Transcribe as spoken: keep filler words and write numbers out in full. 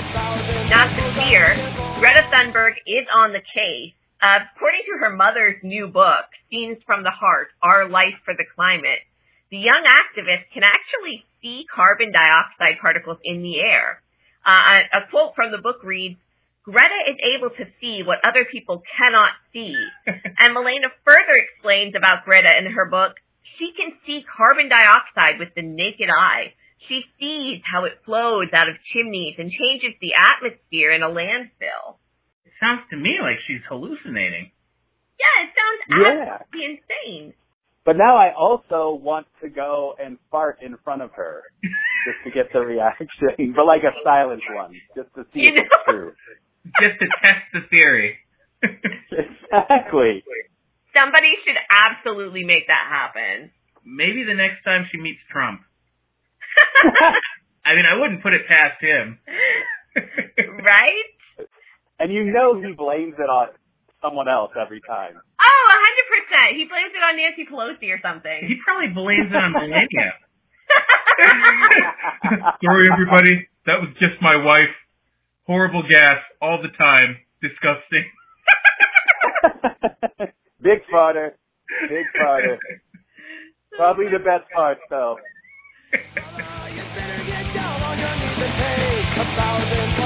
Not sincere. Greta Thunberg is on the case. Uh, according to her mother's new book, Scenes from the Heart, Our Life for the Climate, the young activist can actually see carbon dioxide particles in the air. Uh, a quote from the book reads, "Greta is able to see what other people cannot see." And Milena further explains about Greta in her book, she can see carbon dioxide with the naked eye. She sees how it flows out of chimneys and changes the atmosphere in a landfill. It sounds to me like she's hallucinating. Yeah, it sounds Yeah. absolutely insane. But now I also want to go and fart in front of her just to get the reaction, but like a silent one, just to see You if know? it's true. Just to test the theory. Exactly. Somebody should absolutely make that happen. Maybe the next time she meets Trump. I mean, I wouldn't put it past him. Right? And you know he blames it on someone else every time. Oh, one hundred percent. He blames it on Nancy Pelosi or something. He probably blames it on Melania. Sorry, everybody. That was just my wife. Horrible gas all the time. Disgusting. Big farter. Big farter. Probably the best part, though. You better get down on your knees and pay a thousand